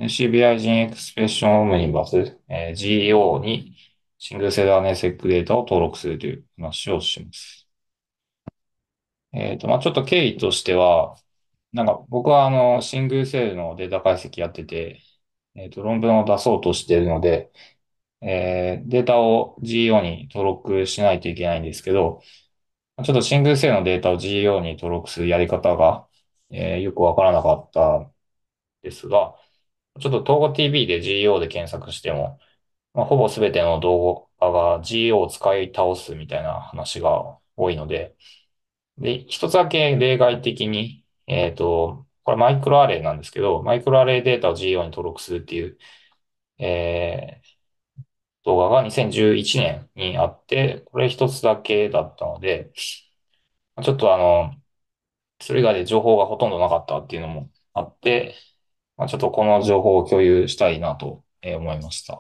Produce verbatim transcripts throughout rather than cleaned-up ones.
シービーアイ ジンエクスプレッションオムニバス、えー ジーオー にシングルセルアネセックデータを登録するという話をします。えっと、まあちょっと経緯としては、なんか僕はあの、シングルセルのデータ解析やってて、えっと、論文を出そうとしているので、えーデータを ジーオー に登録しないといけないんですけど、ちょっとシングルセルのデータを ジーオー に登録するやり方が、えーよくわからなかったんですが、ちょっと統合 ティービー で ジーオー で検索しても、まあ、ほぼすべての動画が ジーオー を使い倒すみたいな話が多いので、で、一つだけ例外的に、えっと、これマイクロアレイなんですけど、マイクロアレイデータを ジーオー に登録するっていう、えー動画がにせんじゅういちねんにあって、これ一つだけだったので、ちょっとあの、それ以外で情報がほとんどなかったっていうのもあって、まあ、ちょっとこの情報を共有したいなとえー思いました。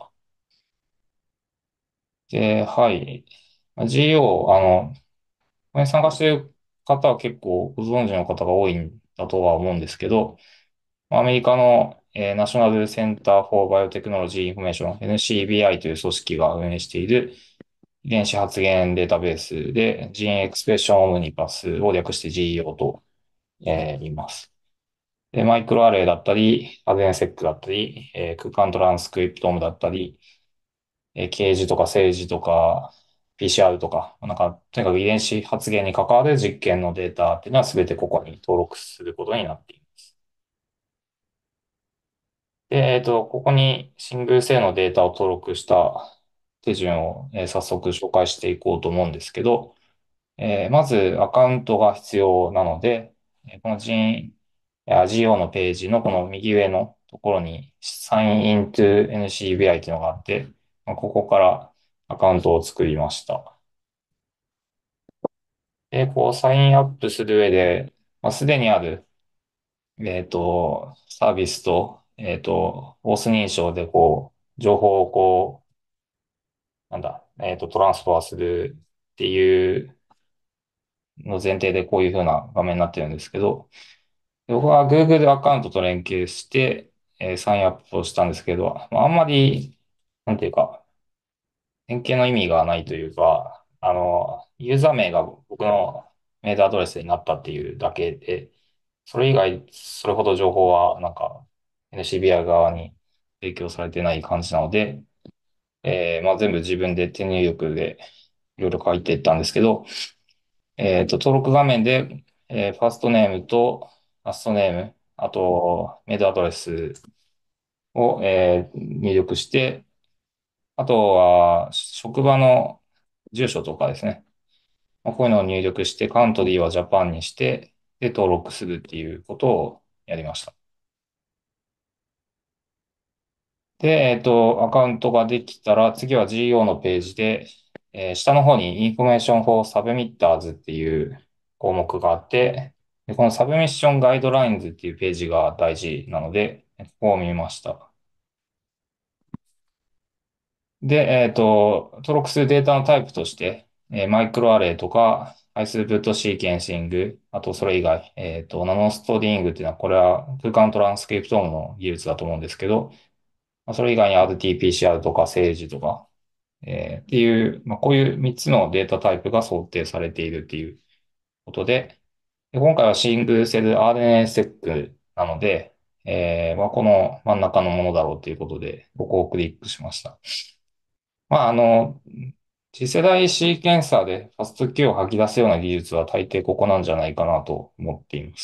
で、はい。まあ ジーオー、あの、これに参加している方は結構ご存知の方が多いんだとは思うんですけど、アメリカの、えーナショナルセンター・フォー・バイオテクノロジー・インフォメーション、エヌシービーアイ という組織が運営している遺伝子発現データベースで、ジーンエクスプレッションオムニパスを略して ジーオー と、えー言います。で、マイクロアレイだったり、アデンセックだったり、えー空間トランスクリプトームだったり、えー、ケージとかセージとか、ピーシーアール とか、なんか、とにかく遺伝子発現に関わる実験のデータっていうのは全てここに登録することになっています。で、えっと、ここにシングル性のデータを登録した手順を、えー早速紹介していこうと思うんですけど、えーまずアカウントが必要なので、えーこの G、あ ジーオー のページのこの右上のところに Sign into エヌシービーアイ というのがあって、まあここからアカウントを作りました。で、こう、サインアップする上で、まあ、すでにある、えっと、サービスと、えっと、オース認証でこう、情報をこう、なんだ、えっと、トランスファーするっていうの前提でこういう風な画面になってるんですけど、僕は Google アカウントと連携して、えーサインアップをしたんですけど、まあ、あんまり、なんていうか、連携の意味がないというか、あの、ユーザー名が僕のメールアドレスになったっていうだけで、それ以外、それほど情報は、なんか、エヌシービーアイ 側に提供されてない感じなので、えーまあ、全部自分で手入力でいろいろ書いていったんですけど、えっと、登録画面で、えーファーストネームとラストネーム、あと、メールアドレスを、えー入力して、あとは、職場の住所とかですね。まあこういうのを入力して、カントリーはジャパンにして、で、登録するっていうことをやりました。で、えっと、アカウントができたら、次は ジーオー のページで、えー下の方に Information for Submitters っていう項目があって、でこの Submission Guidelines っていうページが大事なので、ここを見ました。で、えっと、登録するデータのタイプとして、えーマイクロアレイとか、ハイスループトシーケンシング、あとそれ以外、えっと、ナノストリングっていうのは、これは空間トランスクリプトームの技術だと思うんですけど、まあそれ以外に アールティーピーシーアール とか セージ とか、えーっていう、まあ、こういうみっつのデータタイプが想定されているっていうことで、で今回はシングルセル アールエヌエー セックなので、えーまあ、この真ん中のものだろうということで、ここをクリックしました。まあ、あの、次世代シーケンサーでファスト Q を吐き出すような技術は大抵ここなんじゃないかなと思っています。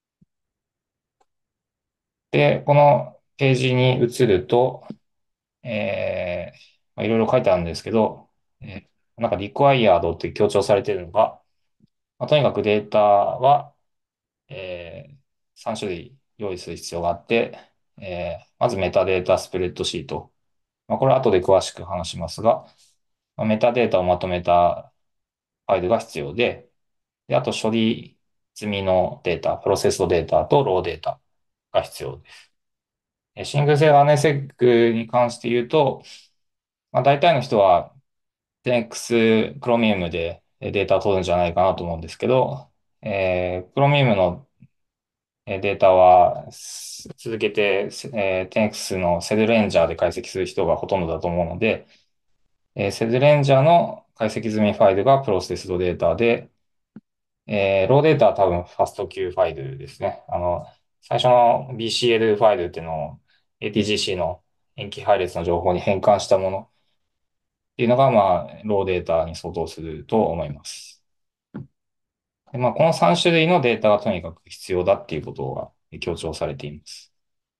で、このページに移ると、えーまあ、いろいろ書いてあるんですけど、えーなんか required って強調されているのが、まあ、とにかくデータは、えー、さん種類用意する必要があって、えーまずメタデータスプレッドシート。まあ、これは後で詳しく話しますが、まあ、メタデータをまとめたファイルが必要で、で、あと処理済みのデータ、プロセスドデータとローデータが必要です。えシングルセルアネセックに関して言うと、まあ、大体の人は テンエックス Chromium でデータを取るんじゃないかなと思うんですけど、えー、Chromium のえーデータはす続けて、せえー、テンエックス のセルレンジャーで解析する人がほとんどだと思うので、えーセルレンジャーの解析済みファイルがプロセスドデータで、えーローデータは多分ファスト Q ファイルですね。あの、最初の ビーシーエル ファイルっていうのを エーティージーシー の塩基配列の情報に変換したものっていうのが、まあ、ローデータに相当すると思います。で、まあ、このさん種類のデータがとにかく必要だっていうことが強調されています。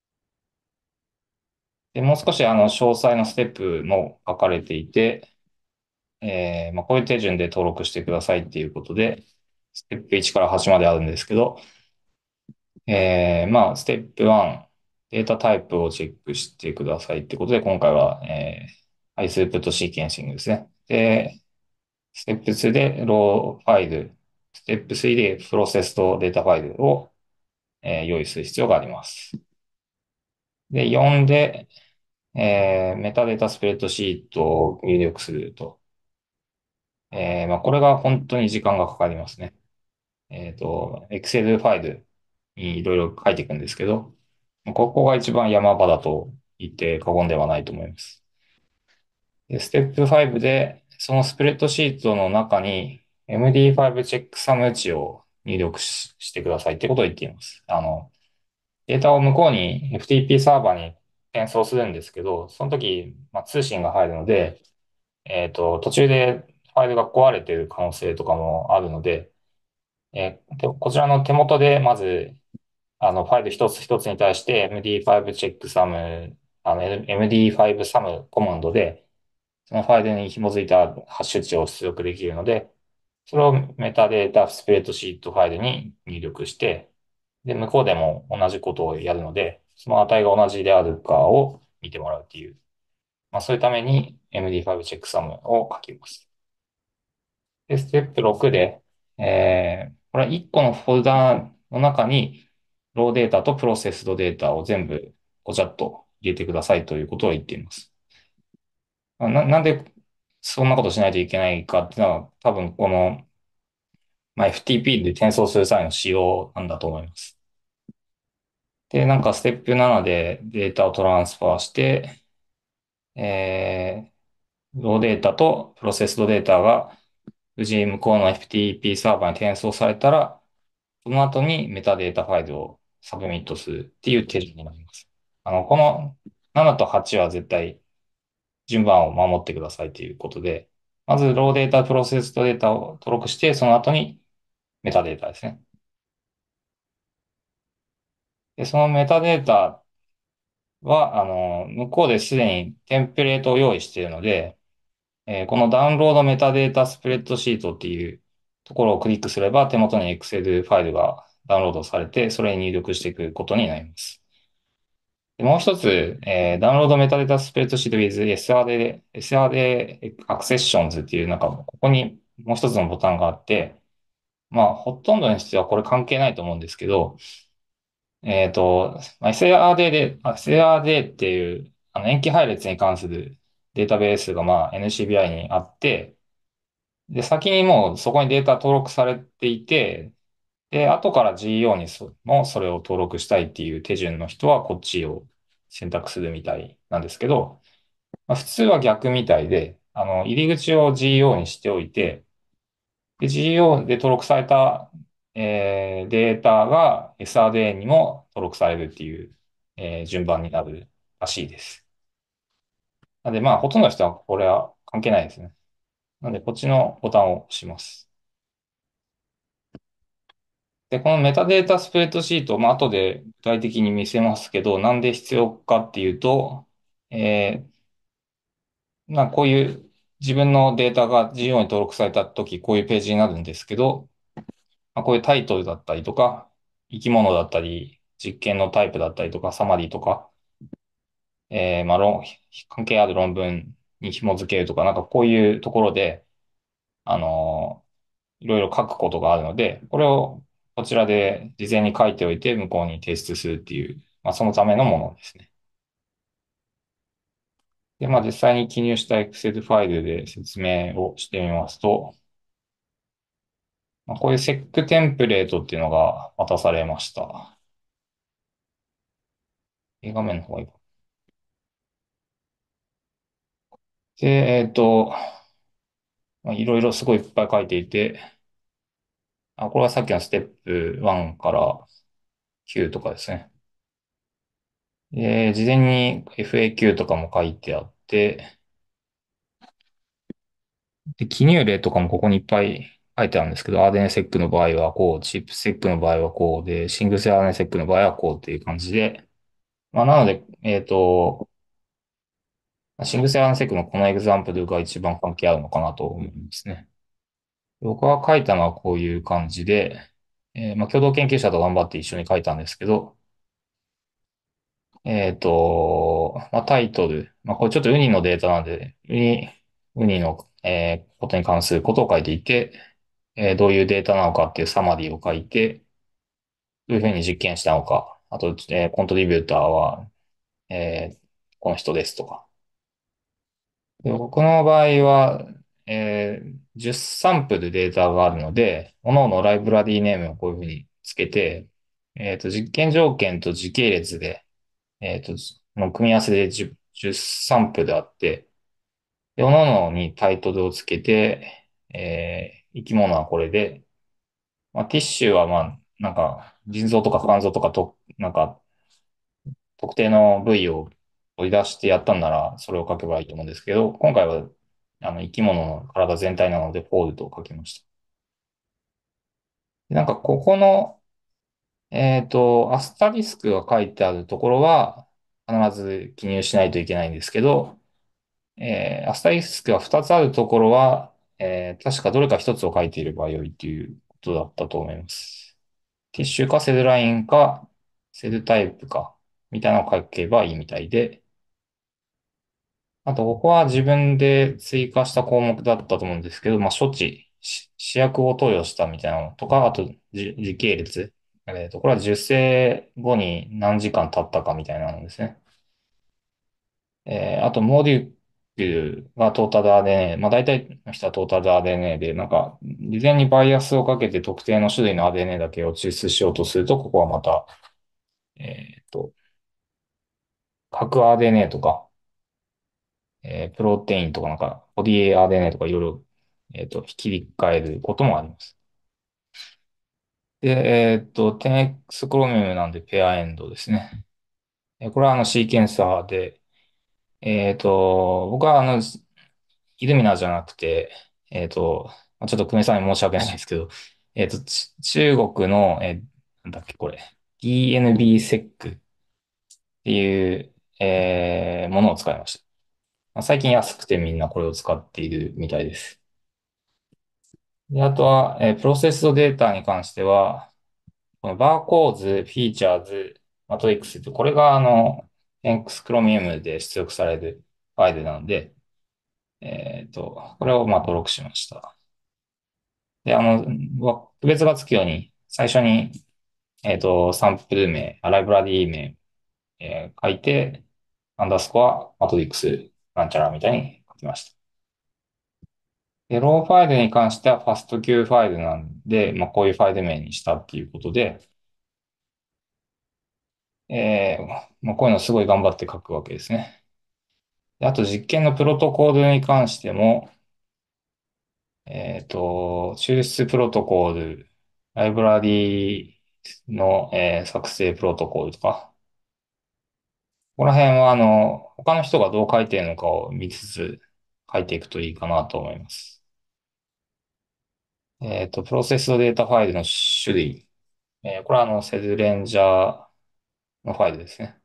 で、もう少しあの、詳細なステップも書かれていて、えーまあ、こういう手順で登録してくださいっていうことで、ステップいちからはちまであるんですけど、えー、まあ、ステップいち、データタイプをチェックしてくださいってことで、今回は、えー、ハイスープットシーケンシングですね。で、ステップにでローファイル、ステップさんでプロセスとデータファイルを、えー用意する必要があります。で、よんで、えー、メタデータスプレッドシートを入力すると。えー、まあ、これが本当に時間がかかりますね。えっと、Excel ファイルにいろいろ書いていくんですけど、ここが一番山場だと言って過言ではないと思います。で、ステップごで、そのスプレッドシートの中に エムディーファイブ チェックサム値を入力し、してくださいってことを言っています。あの、データを向こうに エフティーピー サーバーに転送するんですけど、その時、まあ、通信が入るので、えっと、途中でファイルが壊れている可能性とかもあるので、えーでこちらの手元でまず、あの、ファイル一つ一つに対して エムディーファイブ チェックサム、あの、エムディーファイブ サムコマンドで、そのファイルに紐づいたハッシュ値を出力できるので、それをメタデータスプレッドシートファイルに入力して、で、向こうでも同じことをやるので、その値が同じであるかを見てもらうっていう。まあ、そういうために エムディーファイブ チェックサムを書きます。で、ステップろくで、えー、これはいっこのフォルダの中に、ローデータとプロセスドデータを全部ごちゃっと入れてくださいということを言っています。な、なんでそんなことしないといけないかっていうのは、多分この、まあ、エフティーピー で転送する際の仕様なんだと思います。で、なんかステップななでデータをトランスファーして、えー、ローデータとプロセスドデータが無事向こうの エフティーピー サーバーに転送されたら、その後にメタデータファイルをサブミットするっていう手順になります。あの、このななとはちは絶対順番を守ってくださいということで、まずローデータ、プロセスとデータを登録して、その後にメタデータですね。で、そのメタデータは、あの、向こうですでにテンプレートを用意しているので、えーこのダウンロードメタデータスプレッドシートっていうところをクリックすれば、手元に Excel ファイルがダウンロードされて、それに入力していくことになります。でもう一つ、えーダウンロードメタデータスプレッドシート with エスアールディー、エスアールディー Accessions っていう、なんか、ここにもう一つのボタンがあって、まあ、ほとんどの人はこれ関係ないと思うんですけど、えっと、まあ エスアールディー で、あ エスアールディー っていう、あの、塩基配列に関するデータベースが、まあ、エヌシービーアイ にあって、で、先にもうそこにデータ登録されていて、で、後から ジーイーオー にそもそれを登録したいっていう手順の人はこっちを選択するみたいなんですけど、まあ、普通は逆みたいで、あの、入り口を ジーイーオー にしておいて、で、ジーイーオー で登録された、えーデータが エスアールディー にも登録されるっていう、えー順番になるらしいです。なので、まあ、ほとんどの人はこれは関係ないですね。なので、こっちのボタンを押します。で、このメタデータスプレッドシート、まあ、後で具体的に見せますけど、なんで必要かっていうと、えーまあ、こういう自分のデータが ジーイーオー に登録されたとき、こういうページになるんですけど、まあ、こういうタイトルだったりとか、生き物だったり、実験のタイプだったりとか、サマリーとか、えー、まあ、論、関係ある論文に紐付けるとか、なんかこういうところで、あのーいろいろ書くことがあるので、これをこちらで事前に書いておいて、向こうに提出するっていう、まあ、そのためのものですね。で、まあ、実際に記入した Excel ファイルで説明をしてみますと、まあ、こういう セック テンプレートっていうのが渡されました。 A 画面の方がいいか。で、えっと、まあいろいろすごいいっぱい書いていて、あ、これはさっきのステップワンからきゅうとかですね。で、事前に エフエーキュー とかも書いてあって、で、記入例とかもここにいっぱい書いてあるんですけど、アーデンセックの場合はこう、チップセックの場合はこうで、シングルセアーデンセックの場合はこうっていう感じで、まあ、なので、えっと、シングルセアーデンセックのこのエグザンプルが一番関係あるのかなと思いますね。僕が書いたのはこういう感じで、えーまあ、共同研究者と頑張って一緒に書いたんですけど、えっと、まあ、タイトル、まあ、これちょっとウニのデータなんで、ウニ、ウニの、えーことに関することを書いていて、えーどういうデータなのかっていうサマリーを書いて、どういうふうに実験したのか、あと、えーコントリビューターは、えーこの人ですとか。で僕の場合は、えーじゅうサンプルデータがあるので、各々ライブラリーネームをこういうふうにつけて、えっと、実験条件と時系列で、えっと、の組み合わせでじゅう、じゅうサンプルあって、で、各々にタイトルをつけて、えー生き物はこれで、まあ、ティッシュはまあ、なんか、腎臓とか肝臓とかと、なんか、特定の部位を取り出してやったんなら、それを書けばいいと思うんですけど、今回は、あの、生き物の体全体なので、フォールドを書きました。でなんか、ここの、えっと、アスタリスクが書いてあるところは、必ず記入しないといけないんですけど、えーアスタリスクがふたつあるところは、えー確かどれかひとつを書いていればよいということだったと思います。ティッシュかセルラインか、セルタイプか、みたいなのを書けばいいみたいで、あと、ここは自分で追加した項目だったと思うんですけど、まあ、処置、し試薬を投与したみたいなのとか、あと、じ時系列。えっと、これは受精後に何時間経ったかみたいなのですね。えーあと、モデュールがトータル アールエヌエー。まあ、大体の人はトータル アールエヌエー で、なんか、事前にバイアスをかけて特定の種類の アールエヌエー だけを抽出しようとすると、ここはまた、えっと、核 アールエヌエー とか、えープロテインとかなんか、ボディ アールエヌエー とかいろいろ、えっと、切り替えることもあります。で、えっと、テンエックス クロミウムなんでペアエンドですね。えこれはあのシーケンサーで、えっと、僕はあの、イルミナーじゃなくて、えっと、まあちょっと久米さんに申し訳ないですけど、えっと、ち中国の、え、なんだっけ、これ、ディーエヌビー セックっていう、えーものを使いました。まあ最近安くてみんなこれを使っているみたいです。で、あとは、えープロセスドデータに関しては、このバーコーズ、フィーチャーズ、マトリックスって、これがあの、X クロミウムで出力されるファイルなので、えっと、これをまあ登録しました。で、あの、わ区別がつくように、最初に、えっと、サンプル名、あライブラリー名、えー書いて、アンダースコア、マトリックス、なんちゃらみたいに書きました。で、ローファイルに関してはファスト Q ファイルなんで、まあ、こういうファイル名にしたっていうことで、えーまあ、こういうのすごい頑張って書くわけですね。であと実験のプロトコールに関しても、えっと、抽出プロトコール、ライブラリの、えー作成プロトコールとか、ここら辺はあの、他の人がどう書いているのかを見つつ書いていくといいかなと思います。えっと、プロセスデータファイルの種類。えーこれはあの、セルレンジャーのファイルですね。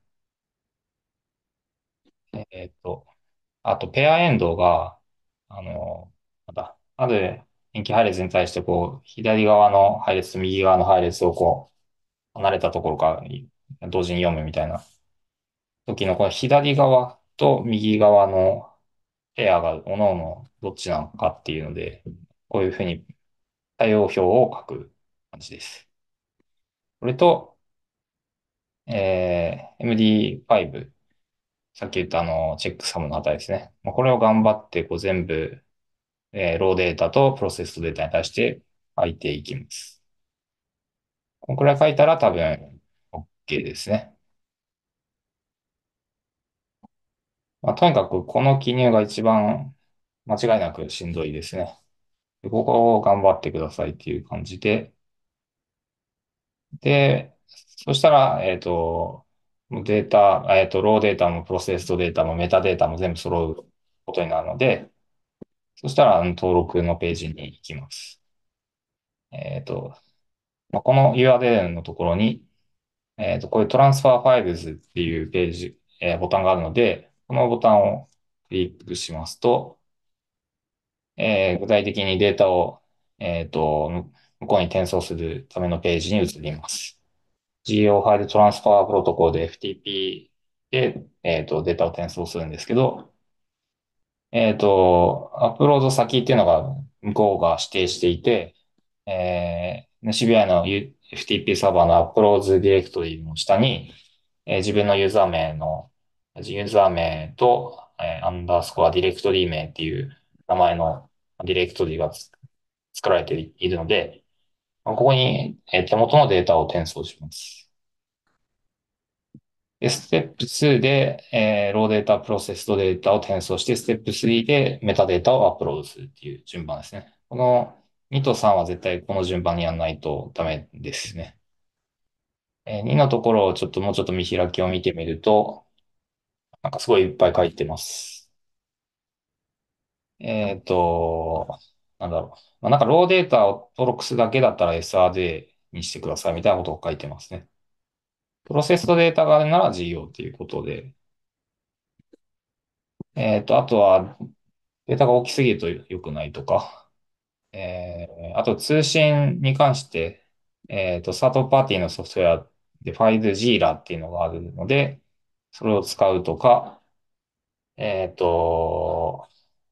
えっと、あと、ペアエンドが、あの、また、ある塩基配列に対して、こう、左側の配列と右側の配列をこう、離れたところから同時に読むみたいな時の、この左側と右側のペアが、各々どっちなのかっていうので、こういうふうに対応表を書く感じです。これと、えー、エムディーファイブ、さっき言ったあの、チェックサムの値ですね。まあこれを頑張ってこう全部えーローデータとプロセスデータに対して書いていきます。このくらい書いたら多分 OK ですね。 まあ、とにかくこの記入が一番間違いなくしんどいですね。でここを頑張ってくださいっていう感じで、で、そしたら、えっと、データ、えっと、ローデータもプロセストデータもメタデータも全部揃うことになるので、そしたらあの登録のページに行きます。えっと、まあ、この ユーアールエル のところに、えっと、こういうトランスファーファイルズっていうページ、えーボタンがあるので、このボタンをクリックしますと、えー具体的にデータを、えっと、向こうに転送するためのページに移ります。ジーオー ファイルトランスファープロトコルで エフティーピー で、えっと、データを転送するんですけど、えっと、アップロード先っていうのが向こうが指定していて、えー、シービーアイ の エフティーピー サーバーのアップロードディレクトリの下に、えー自分のユーザー名の、ユーザー名と、えーアンダースコアディレクトリ名っていう名前のディレクトリがつ作られているので、ここに、えー手元のデータを転送します。で、ステップツーで、えー、ローデータ、プロセストデータを転送して、ステップスリーでメタデータをアップロードするっていう順番ですね。このにとさんは絶対この順番にやらないとダメですね。えー、にのところをちょっともうちょっと見開きを見てみると、なんかすごいいっぱい書いてます。えっと、なんだろう。まあ、なんかローデータを登録するだけだったら エスアールディー にしてくださいみたいなことを書いてますね。プロセストデータがあるなら ジーオー っていうことで、えっと、あとはデータが大きすぎると良くないとか、えー、あと通信に関して、えっと、サードパーティーのソフトウェアでファイルジーラっていうのがあるので、それを使うとか、えっと、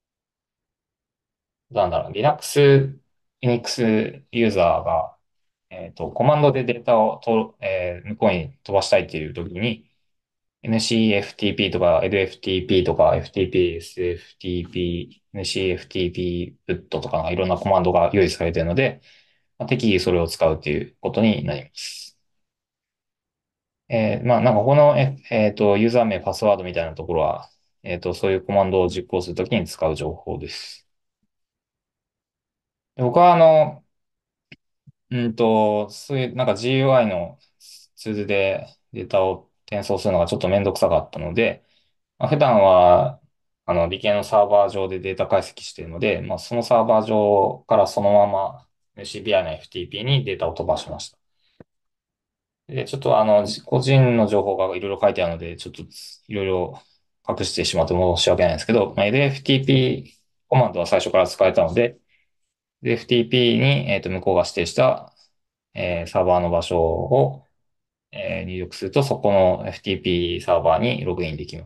なんだろう、Linux、Unix ユーザーが、えっと、コマンドでデータをと、えー向こうに飛ばしたいっていう時に、エヌシーエフティーピー とか エルエフティーピー とか エフティーピー、エスエフティーピー、エヌシーエフティーピー ブットとかいろんなコマンドが用意されているので、まあ適宜それを使うということになります。えーまあなんかこの、え、えっと、ユーザー名、パスワードみたいなところは、えっと、そういうコマンドを実行するときに使う情報です。で僕はあの、うんと、そういうなんか ジーユーアイ のツールでデータを転送するのがちょっとめんどくさかったので、まあ、普段は、あの、理系のサーバー上でデータ解析しているので、まあ、そのサーバー上からそのまま シービーアイ の エフティーピー にデータを飛ばしました。で、ちょっとあの、じ個人の情報がいろいろ書いてあるので、ちょっといろいろ隠してしまって申し訳ないんですけど、まあ、エルエフティーピー コマンドは最初から使えたので、エルエフティーピー に、えっと、向こうが指定した、えーサーバーの場所を、えー入力すると、そこの エフティーピー サーバーにログインできます。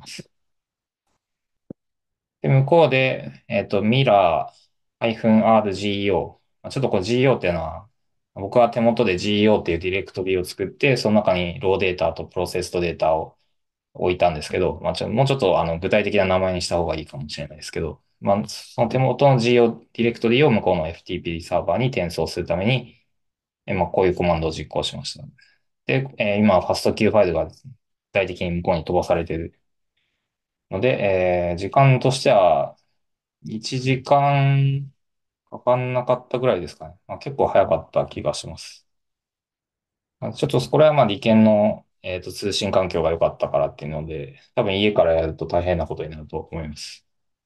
で、向こうで、えっと、ミラー -rgeo。まあちょっとこれ ジーオー っていうのは、僕は手元で ジーオー っていうディレクトリを作って、その中にローデータとプロセストデータを置いたんですけど、まあ、ちょ、もうちょっとあの具体的な名前にした方がいいかもしれないですけど、まあ、その手元の ジーオー ディレクトリを向こうの エフティーピー サーバーに転送するために、えまあ、こういうコマンドを実行しました。で、えー今、ファスト Q ファイルが具体的に向こうに飛ばされているので、えー時間としてはいちじかんかかんなかったぐらいですかね。まあ、結構早かった気がします。まあちょっとこれはまあ利権の、えっと、通信環境が良かったからっていうので、多分家からやると大変なことになると思います。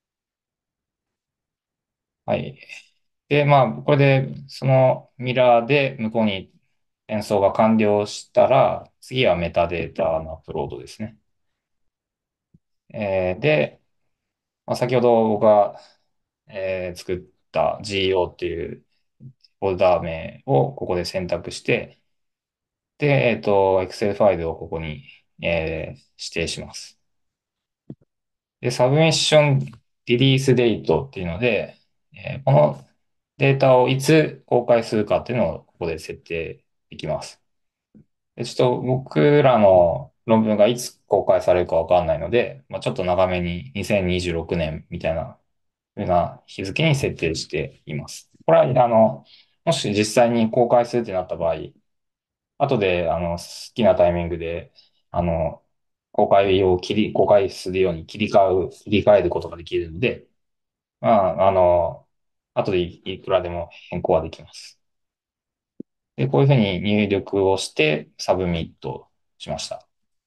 はい。で、まあ、これで、そのミラーで向こうに転送が完了したら、次はメタデータのアップロードですね。えーで、まあ、先ほど僕が、えー作った ジーオー っていうフォルダ名をここで選択して、で、えっと、Excel ファイルをここに、えー指定します。で、サブミッションリリースデートっていうので、えーこのデータをいつ公開するかっていうのをここで設定できます。で、ちょっと僕らの論文がいつ公開されるかわかんないので、まあ、ちょっと長めににせんにじゅうろくねんみたいなふうな日付に設定しています。これは、あの、もし実際に公開するってなった場合、後で、あの、好きなタイミングで、あの、 公開を切り、公開するように切り替う、切り替えることができるので、まあ、あの、後でいいくらでも変更はできます。で、こういうふうに入力をしてサブミットしました。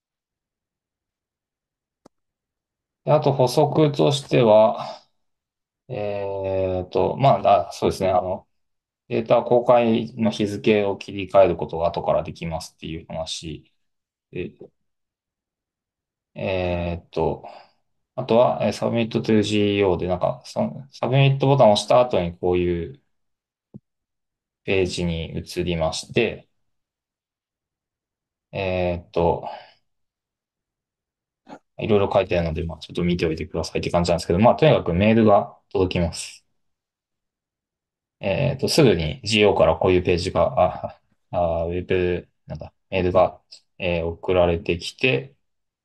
で、あと補足としては、えっと、まあ、あそうですね。あの、データ公開の日付を切り替えることが後からできますっていう話で、えっと、あとは、えーサブミット to ジーイーオー で、なんか、その、サブミットボタンを押した後にこういうページに移りまして、えっと、いろいろ書いてあるので、まあ、ちょっと見ておいてくださいって感じなんですけど、まあ、とにかくメールが届きます。えっと、すぐに ジーイーオー からこういうページが、あ、あ、ウェブ、なんだ、メールが、えー送られてきて、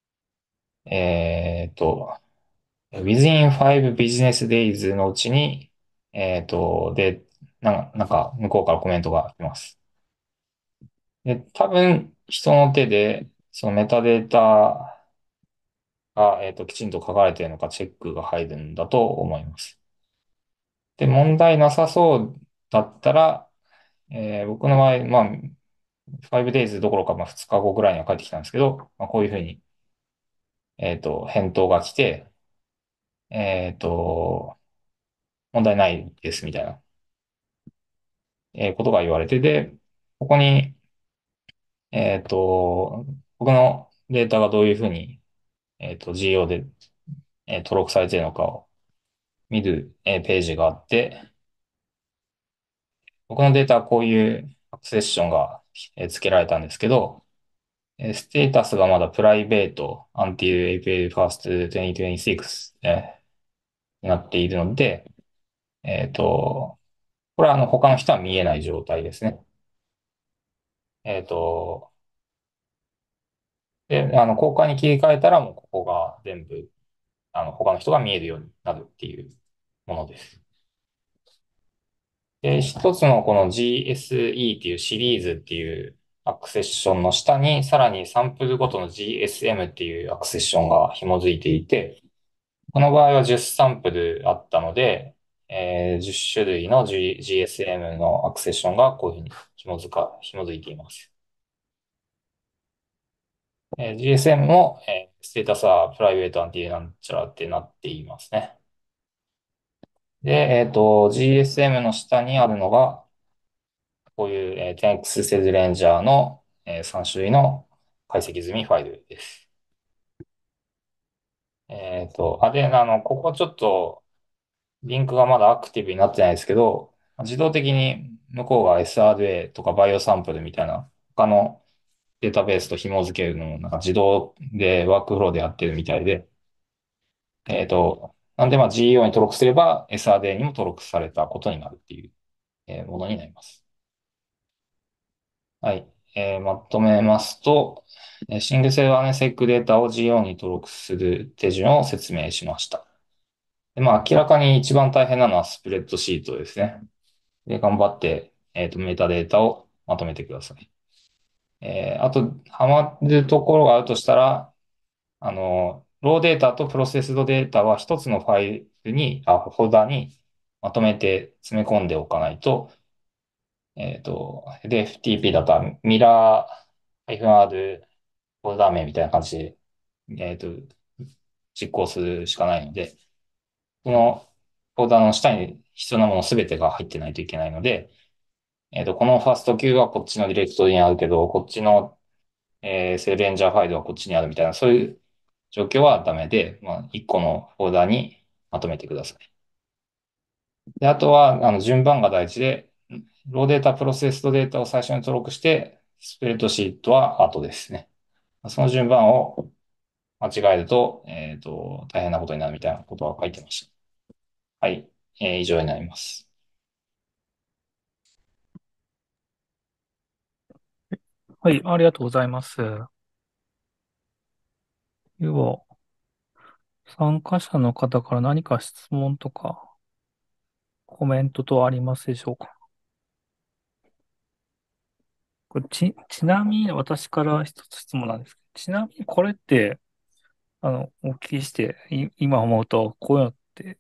えっと、within five business days のうちに、えっと、で、な、なんか、向こうからコメントが来ます。で、多分、人の手で、そのメタデータが、えっと、きちんと書かれているのかチェックが入るんだと思います。で、問題なさそうだったら、えー僕の場合、まあ、five days どころか、まあ、ふつかごぐらいには帰ってきたんですけど、まあ、こういうふうに、えっと、返答が来て、えっと、問題ないですみたいな、えーことが言われて、で、ここに、えっと、僕のデータがどういうふうに、えっと、ジーイーオー で、えー登録されているのかを見る、えーページがあって、僕のデータはこういうアクセッションが、えー付けられたんですけど、えーステータスがまだプライベート until April ファースト twenty twenty-six、えーになっているので、えっと、これはあの他の人は見えない状態ですね。えっと、で、あの、公開に切り替えたらもうここが全部、あの、他の人が見えるようになるっていうものです。で、一つのこの ジーエスイー っていうシリーズっていうアクセッションの下に、さらにサンプルごとの ジーエスエム っていうアクセッションが紐づいていて、この場合はじゅうサンプルあったので、えーじゅっ種類の G- ジーエスエム のアクセッションがこういうふうに紐づか、紐づいています。えー ジーエスエム も、えーステータスはプライベートアンティなんちゃらってなっていますね。で、えっと、ジーエスエム の下にあるのが、こういう、えー、テンクスセズレンジャーの、えーさん種類の解析済みファイルです。えっと、あ、で、あの、ここちょっと、リンクがまだアクティブになってないですけど、自動的に向こうが エスアールエー とかバイオサンプルみたいな、他のデータベースと紐付けるのをなんか自動でワークフローでやってるみたいで、えっと、なんでまあ ジーイーオー に登録すれば エスアールエー にも登録されたことになるっていう、えーものになります。はい。えーまとめますと、えーシングルセルアネセックデータを ジーイーオー に登録する手順を説明しました。で、まあ、明らかに一番大変なのはスプレッドシートですね。で、頑張って、えっと、メタデータをまとめてください。えーあと、ハマるところがあるとしたら、あの、ローデータとプロセスドデータは一つのファイルに、あ、フォルダにまとめて詰め込んでおかないと、えっと、で、エフティーピー だとミラー -r フォルダ名みたいな感じで、えっと、実行するしかないので、このフォルダの下に必要なものすべてが入ってないといけないので、えっと、このファースト Q はこっちのディレクトリにあるけど、こっちの、えー、セレンジャーファイルはこっちにあるみたいな、そういう状況はダメで、まあ、一個のフォルダにまとめてください。で、あとは、あの、順番が大事で、ローデータ、プロセストデータを最初に登録して、スプレッドシートは後ですね。その順番を間違えると、えっと、大変なことになるみたいなことが書いてました。はい。えー以上になります。 はい、ありがとうございます。では、参加者の方から何か質問とかコメントとありますでしょうか？これち、ちなみに私から一つ質問なんですけど、ちなみにこれって、 あの、お聞きして、い今思うと、こういうのって、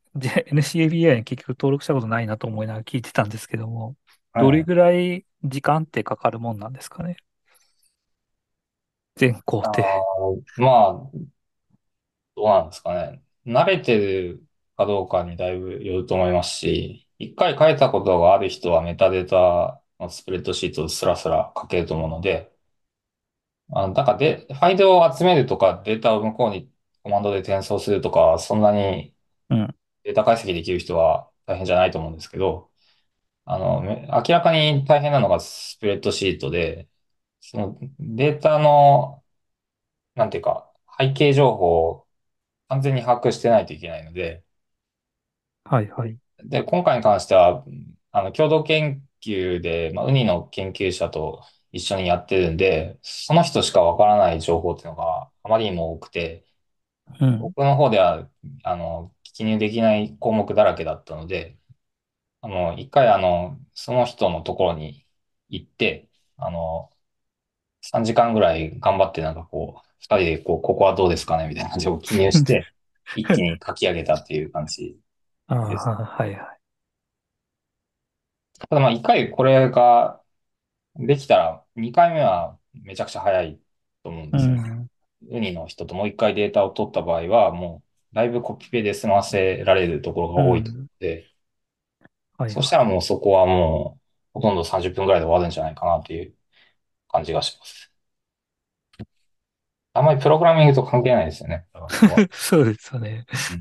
じ エヌシーエービーアイ に結局登録したことないなと思いながら聞いてたんですけども、どれはい。 ぐらい時間ってかかるもんなんですかね。全工あ程。 ーまあ、どうなんですかね。慣れてるかどうかにだいぶよると思いますし、一回書いたことがある人はメタデータのスプレッドシートをスラスラ書けると思うので、あの、なんかで、ファイルを集めるとか、データを向こうにコマンドで転送するとか、そんなにうん。 データ解析できる人は大変じゃないと思うんですけど、あの、め明らかに大変なのがスプレッドシートで、そのデータの、なんていうか、背景情報を完全に把握してないといけないので、 はいはい。 で、今回に関しては、あの、共同研究で、まあ、ウニの研究者と一緒にやってるんで、その人しかわからない情報っていうのがあまりにも多くて、 うん。 僕の方では、あの、記入できない項目だらけだったので、あの、一回、あの、その人のところに行って、あの、さんじかんぐらい頑張って、なんかこう、二人で、こう、ここはどうですかねみたいな感じを記入して、一気に書き上げたっていう感じあです。 あ、はいはい。 ただまあ、一回これができたら、二回目はめちゃくちゃ早いと思うんうですよね。 ん。 ウニの人ともう一回データを取った場合は、もう、だいぶコピペで済ませられるところが多いと思ううん。 ので、 はいはい。 そしたらもうそこはもう、ほとんどさんじゅっぷんぐらいで終わるんじゃないかなという感じがします。あんまりプログラミングと関係ないですよね。だからそこは。 そうですよね。 うん。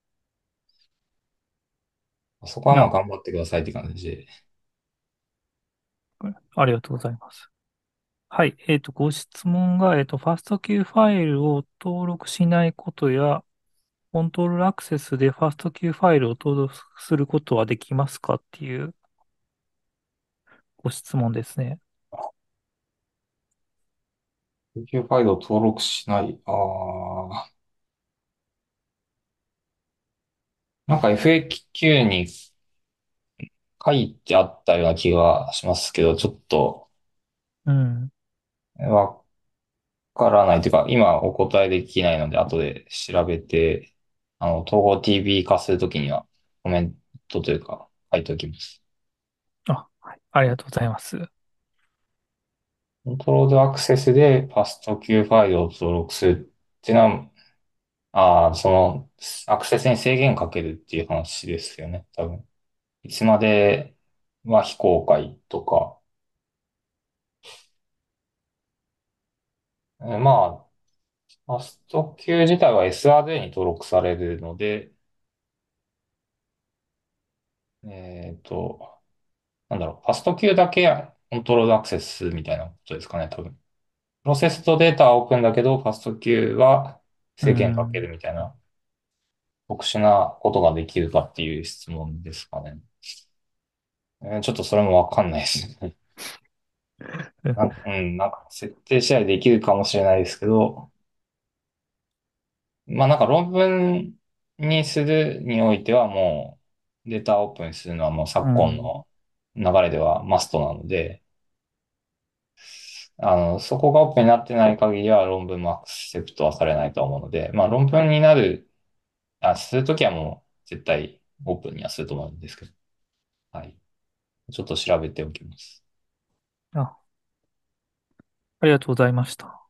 そこはまあな、 頑張ってくださいって感じで。 ありがとうございます。はい。えっと、ご質問が、えっと、ファストキューファイルを登録しないことや、コントロールアクセスでファストキューファイルを登録することはできますかっていうご質問ですね。 供給ファイルを登録しない。ああ。なんか エフエーキュー に書いてあったような気がしますけど、ちょっとうん。 わからないというか、今お答えできないので、後で調べて、あの、統合 ティービー 化するときにはコメントというか書いておきます。 あ、はい。ありがとうございます。 コントロールアクセスでファスト Q ファイルを登録するっていうのは、ああ、その、アクセスに制限かけるっていう話ですよね、多分。いつまでは非公開とか。えまあ、ファスト Q 自体は エスアールエー に登録されるので、えっと、なんだろう、ファスト Q だけコントロールアクセスみたいなことですかね、多分。プロセスとデータはオープンだけど、ファスト Q はう制限かけん。 るみたいな特殊なことができるかっていう質問ですかね。えーちょっとそれもわかんないですね。な、うん、なんか設定試合できるかもしれないですけど、まあなんか論文にするにおいてはもうデータオープンにするのはもうう昨今ん。 の流れではマストなので、あの、そこがオープンになってない限りは論文もアクセプトはされないと思うので、まあ論文になる、あ、するときはもう絶対オープンにはすると思うんですけど、はい。ちょっと調べておきます。 あ、ありがとうございました。